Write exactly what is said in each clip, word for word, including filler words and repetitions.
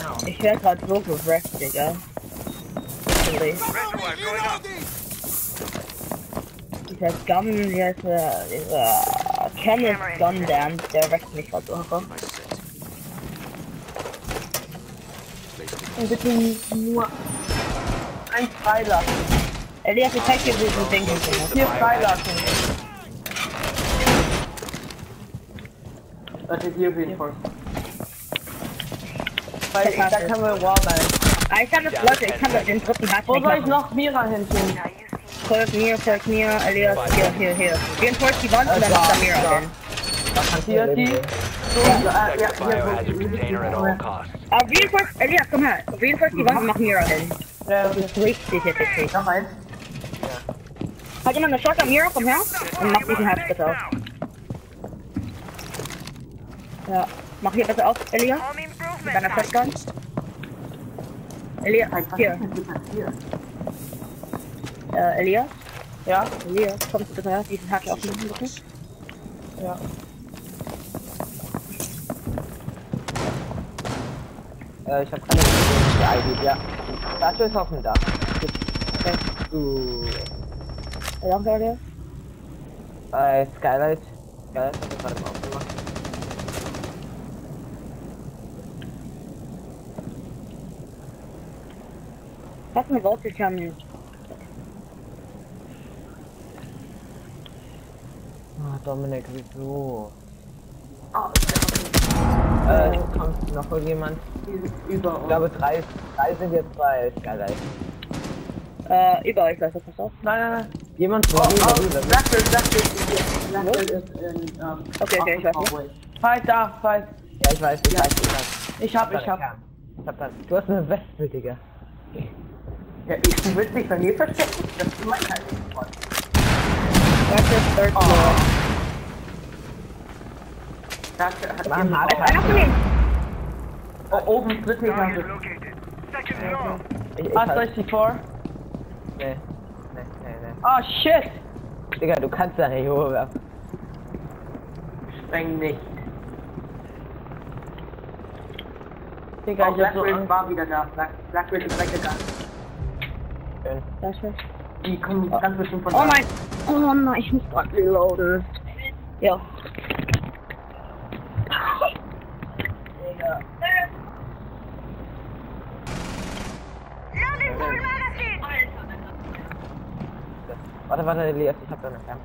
Ich werde gerade so gerefft, Digga. Dieser Gun, dieser, dieser Kenneth Gundam, der weckt mich gerade so. Und bitte nur ein freilassen. Elias, ich zeig dir, wie du denken kannst. Hier freilassen. Das ist hier auf jeden Fall. Weil ich, da kann man Warball. Ah, ich kann das, Leute, ich kann das den dritten Hack. Wo soll ich noch Mira hinziehen? Folgt mir, folgt mir, Elias, hier, hier, hier. Reinforce die Wand und dann ist da Mira hin. Hier, die. So, ja, ja, ja. Ah, Reinforce, Elias, komm her. Reinforce die Wand und mach Mira hin. Ja, das ist richtig effektiv. Noch eins. Hat jemand eine Shotgun Mira, komm her. Und mach diesen Hack bitte auf. Ja, mach hier bitte auf, Elias. Mit deiner Shotgun. Elias, hier. Äh, Elias? Ja? Elias, kommst du bitte her, diesen Hack aufnehmen, bitte? Ja. Äh, ich hab keine I D, ja. Dazu ist auf dem Dach. Okay. Uh. Wie lange war der? Bei Skylight. Skylight hat er gerade mal aufgemacht. Was eine Voltage haben. Ah, Dominik, wieso? Oh, äh, kommt noch irgendjemand? Über Ich glaube, drei, drei sind jetzt bei Skylight. Äh, über euch, Leute, pass auf. Nein, nein, nein. Jemand von Oh, mir, oh, über. Blackbird, Blackbird ist hier. Blackbird ist in, ähm... Okay, okay, ich weiß nicht. Fight da, fight. Ja, ich weiß, ich Ja. weiß, ich weiß. Ich hab, ich hab. Ich hab dann. Du hast eine Weste, Digga. Ja, ich will dich bei mir verstecken. Das ist mein halt. Das ist Third Floor. Da hat Mann, jemand- Alter. Einer von denen! Oh, oben, dritte Etage. Ich, ich Was hab- soll ich die vor? Nee. Nee, nee, nee. Oh, shit! Digga, du kannst da nicht hochwerfen. Spreng nicht. Digga, Oh, ich hab so Blackbird Angst. war wieder da. Black, Blackbird ist weggegangen. Schön. Das ist. Die kommen ganz bestimmt von Oh da. mein. Oh nein, ich muss grad reloaden. Ja. Warte, warte, Elias, ich hab da noch. Ja,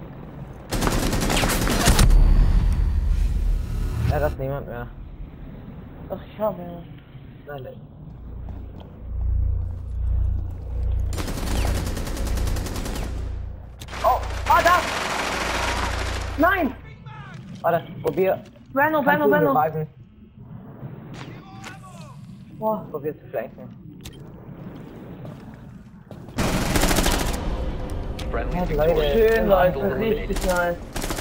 ja das ist niemand mehr. Ach, ich habe. Nein, nein. Oh, ah, da! Nein! Warte, probier. Benno, Kannst Benno, du Benno! reviven? Boah. Probier zu flanken. Friendly Ja, victorious. Leute. Schön, Leute, Hostile eliminated. richtig nice.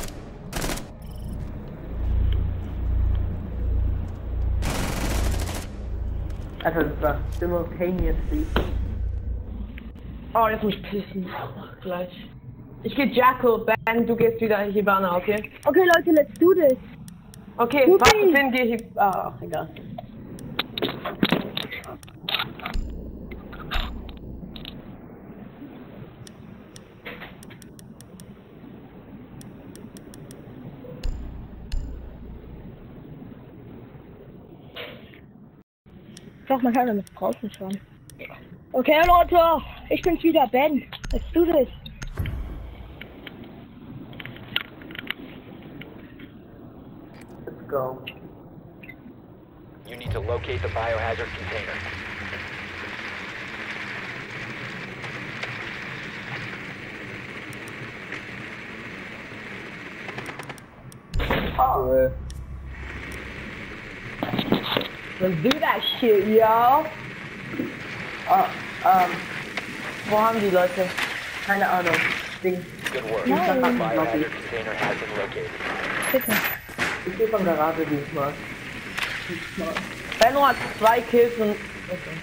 Also das war simultaneously. Oh, jetzt muss ich pissen. Ach, gleich. Ich geh Jackal, Ben, du gehst wieder in Hibana, okay? Okay, Leute, let's do this. Okay, Okay. was Finn, geh Hib... Ah, ach, egal. Sag mal, Herr, mit draußen schon. Okay, Leute, ich bin's wieder, Ben. Let's do this. Let's go. You need to locate the biohazard container. Cool. Let's do that shit, yo! Ah, ähm, Wo haben die Leute? keine Ahnung. Ding. Good work. No. The biohazard container has been located. Bitte. Ich stehe von Garage diesmal. Benno hat zwei Kills und... Okay.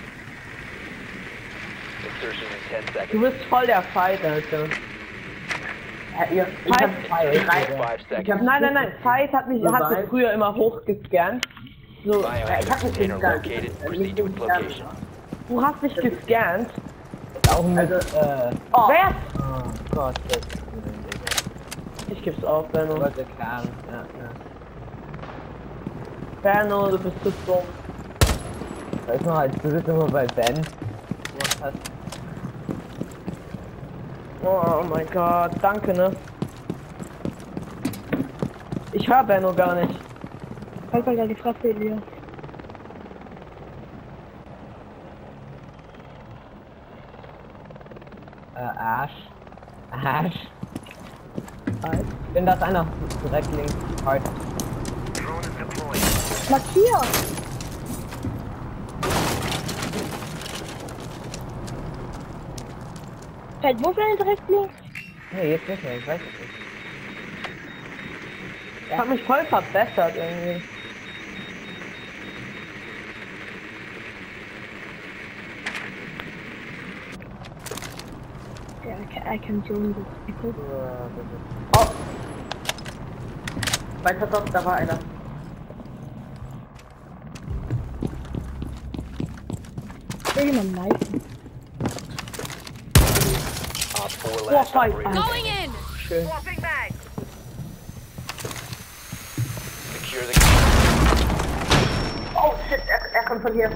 Insertion in ten Du seconds. bist voll der Fight, Alter. Ja, ihr, ich Fight. hab drei. Five Ich hab seconds. Nein, nein, nein, Fight hat mich hat mich früher immer hochgescannt. So, Biohazard container located. Proceed to its location. du hast dich gescannt. Auch mit, Also- äh, Oh. Wer? oh Gott, das ist Ich geb's auf, Benno. Leute klar, ja, ja. Benno, du bist zu dumm. Weiß man halt, du sitzt immer bei Ben. gemacht hast. Oh mein Gott, danke, ne? Ich hör Benno gar nicht. Halt mal da die Fresse, Elias. Äh, Arsch. Arsch. Wenn das einer direkt links. Halt. Markier! Halt, wo ist denn direkt links? Nee, jetzt nicht mehr, ich weiß es nicht. Ich hab mich voll verbessert irgendwie. Ja, okay, I can join this people. Oh! Weiter dort, da war einer. Ich will jemanden leiten. Op four Oh, last fight. operator. Going in! Schön. Secure the Oh shit, er, er kommt von hier.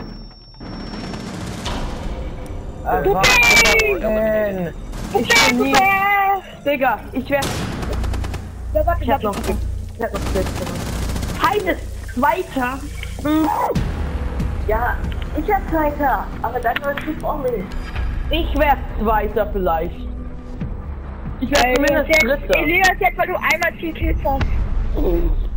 Äh, was denn? Ich bin nie... Digga, ich werd... Ja, warte, Ich hab noch... warte. Ich hab noch sechs gemacht. Heides Zweiter. Ja, ich hab Zweiter, aber dann war es auch nicht. Ich werd Zweiter vielleicht. Ich werd Elias, zumindest jetzt, Dritter. Elias, jetzt, weil du einmal viel Kills hast.